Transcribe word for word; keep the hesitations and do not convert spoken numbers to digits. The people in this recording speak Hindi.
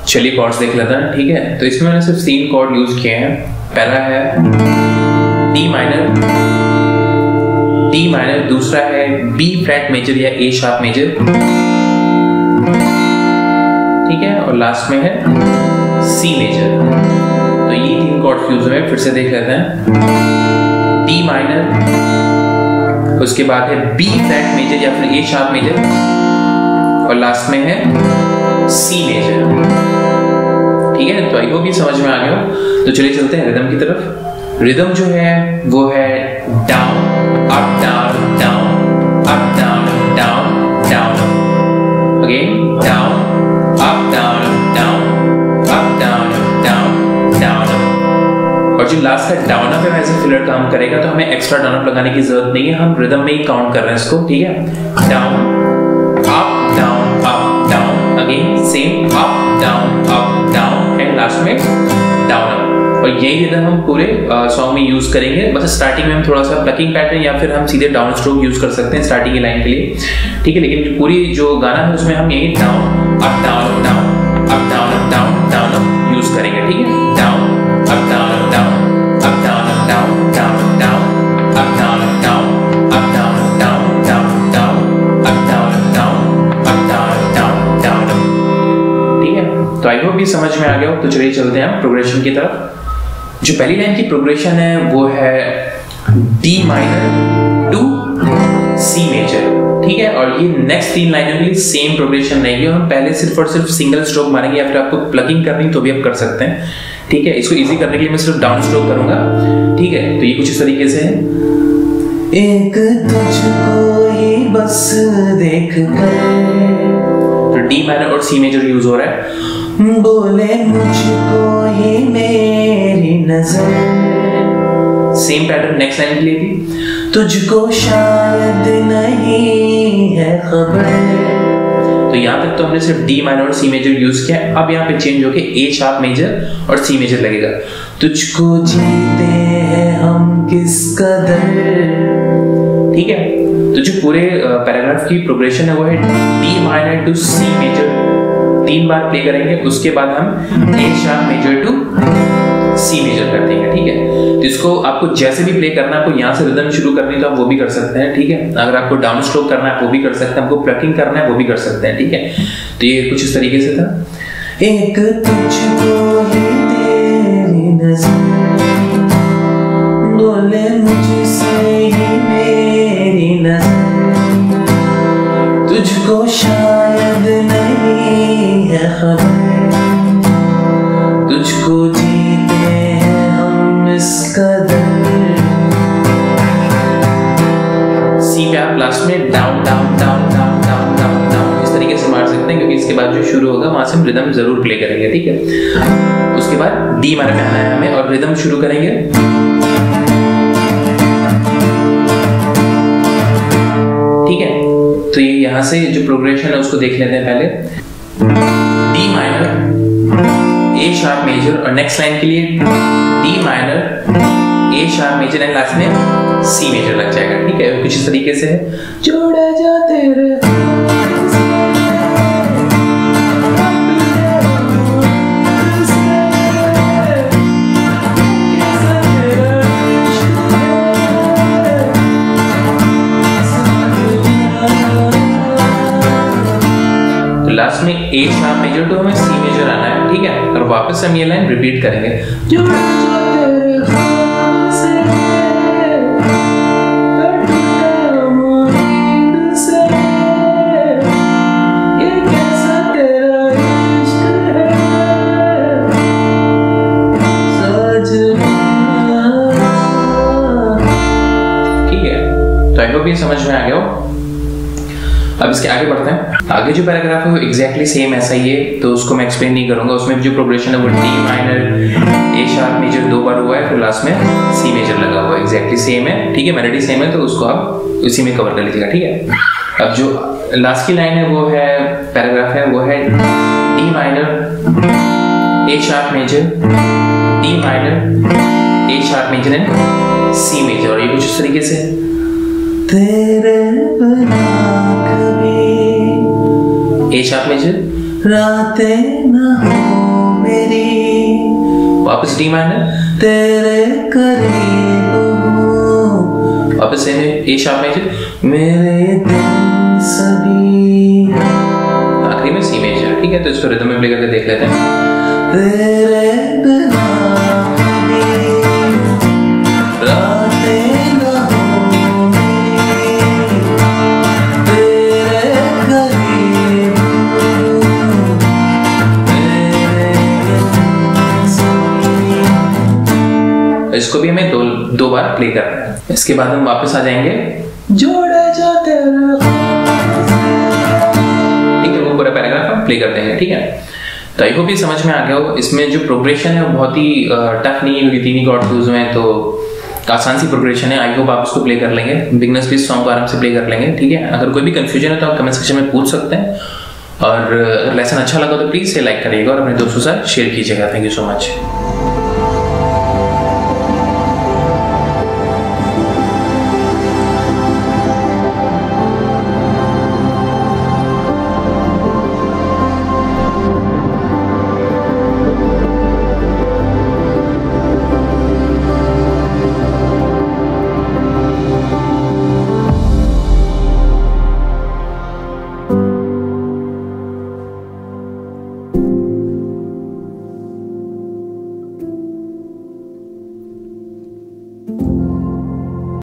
चलिए कॉर्ड्स देख लेते हैं, ठीक है। तो इसमें मैंने सिर्फ तीन कॉर्ड यूज किए हैं। पहला है डी माइनर, डी माइनर, दूसरा है बी फ्लैट मेजर या ए शार्प मेजर, ठीक है, और लास्ट में है सी मेजर। तो ये तीन कॉर्ड यूज हुए, फिर से देख लेते हैं। डी माइनर, उसके बाद है बी फ्लैट मेजर या फिर ए शार्प मेजर, और लास्ट में है सी मेजर, ठीक है। तो आई होप ये समझ में आ गया हो। तो चलिए चलते हैं रिदम की तरफ। रिदम जो है वो है down up down down up down down down, again down up down down up down down down. और जो लास्ट का डाउन अप है वैसे फिलर काम करेगा, तो हमें एक्स्ट्रा डाउन अप लगाने की जरूरत नहीं है, हम रिदम में ही काउंट कर रहे हैं इसको, ठीक है। Down up down up down, again same up down up down, and last में डाउन अप। और यही रिदम हम पूरे सॉन्ग में यूज करेंगे। बस स्टार्टिंग में हम थोड़ा सा प्लकिंग पैटर्न या फिर हम सीधे डाउन स्ट्रोक यूज कर सकते हैं स्टार्टिंग की लाइन के लिए, ठीक है। लेकिन पूरी जो गाना है उसमें हम यही down up down down up down up down down up use करेंगे, ठीक है। Down up down up down up down up down down down up down up down up down down down down up down up down up down down down, ठीक है। तो आई होप ये समझ में आ गया हो। तो चलिए चलते हैं प्रोग्रेशन की तरफ। जो पहली लाइन की प्रोग्रेशन है वो है D minor to C major, ठीक है। और ये नेक्स्ट तीन लाइनों के लिए सेम प्रोग्रेशन रहेगी। हम पहले सिर्फ और सिर्फ सिंगल स्ट्रोक मारेंगे, या फिर आपको प्लगिंग करनी तो भी आप कर सकते हैं, ठीक है। इसको इजी करने के लिए मैं सिर्फ डाउन स्ट्रोक करूंगा, ठीक है। तो ये कुछ इस तरीके से है। एक तुझको ही बस देख कर, तो डी माइनर और सी मेजर यूज हो रहा है। बोले मुझको ही मेरी नजर, सेम पैटर्न नेक्स्ट लाइन के लिए भी। तुझको शायद नहीं है खबर, तो यहां तक तो हमने सिर्फ डी माइनर और सी मेजर यूज किया। अब यहाँ पे चेंज होके ए शार्प मेजर और सी मेजर लगेगा। तुझको जीते हैं हम किस कदर, ठीक है। तो जो पूरे पैराग्राफ की प्रोग्रेशन है वो है D minor to C major, तीन बार प्ले करेंगे, उसके बाद हम A sharp major to C major कर देंगे, ठीक है। तो इसको आपको जैसे भी प्ले करना है, आपको यहाँ से रिदम शुरू करनी है तो आप वो भी कर सकते हैं, ठीक है। अगर आपको डाउन स्ट्रोक करना है वो भी कर सकते हैं, आपको प्लकिंग करना है वो भी कर सकते हैं, ठीक है। तो ये कुछ इस तरीके से था। एक तुझको ही तेरी नजर, बोले मुझसे ही मेरी नजर, तुझको शायद नहीं है खबर, तुझको जीते हैं हम इस कदर। सी पे आप लास्ट में down down down down down down down इस तरीके से मार सकते हैं, क्योंकि इसके बाद जो शुरू होगा वहां से हम रिदम जरूर प्ले करेंगे, ठीक है। उसके बाद डी माइनर में आना है हमें और रिदम शुरू करेंगे। ठीक है, तो ये यहाँ से जो प्रोग्रेशन है उसको देख लेते हैं पहले। D minor, A sharp major, और नेक्स्ट लाइन के लिए D minor, A sharp major and last में सी मेजर लग जाएगा, ठीक है। कुछ इस तरीके से है। जोड़े जाते रहे लास्ट में ए शार्प मेजर तो हमें सी मेजर आना है, ठीक है। और वापस हम ये लाइन रिपीट करेंगे। ठीक है, तो आई होप ये समझ में आ गया हो। अब इसके आगे बढ़ते हैं। आगे जो पैराग्राफ है वो एग्जैक्टली सेम ऐसा ही है, तो उसको मैं एक्सप्लेन नहीं करूंगा। उसमें जो प्रोग्रेशन है वो D minor, A sharp major दो बार हुआ है, फिर लास्ट में सी मेजर लगा हुआ है, एग्जैक्टली सेम है, ठीक है। मेलोडी सेम है, तो उसको आप उसी में कवर कर लीजिएगा, ठीक है। अब जो लास्ट की लाइन है वो है, पैराग्राफ है वो है D minor, A sharp major, D minor, A sharp major and C major. और ये कुछ इस तरीके से तेरे बिना कभी, ए शार्प मेजर, रातें न हो मेरी, वापस डी माइनर, तेरे करीब हूँ, वापस सेम ए शार्प मेजर, मेरे दिन सभी, आखिरी में सी मेजर। ठीक है, तो इसको रिदम में प्ले करके देख लेते हैं। तेरे बिना रातें न हो मेरी, तेरे करीब हूँ, मेरे दिन सभी। इसको भी हमें दो दो बार प्ले करना है। इसके बाद हम वापस आ जाएंगे जोड़े जो तेरे, ठीक है, वो पूरा पैराग्राफ हम प्ले कर देंगे। ठीक है, तो आई होप ये समझ में आ गया हो। इसमें जो प्रोग्रेशन है वो बहुत ही टफ नहीं है, क्योंकि तीन ही कॉर्ड फ्यूज में, तो आसान सी प्रोग्रेशन है। आई होप आप इसको प्ले कर लेंगे, बिगनर्स भी इस सॉन्ग को आराम से प्ले कर लेंगे। ठीक है, अगर कोई भी कंफ्यूजन है तो आप कमेंट सेक्शन में पूछ सकते हैं, और अगर लेसन अच्छा लगा तो प्लीज से लाइक करिएगा और अपने दोस्तों के साथ शेयर कीजिएगा। Thank you so much.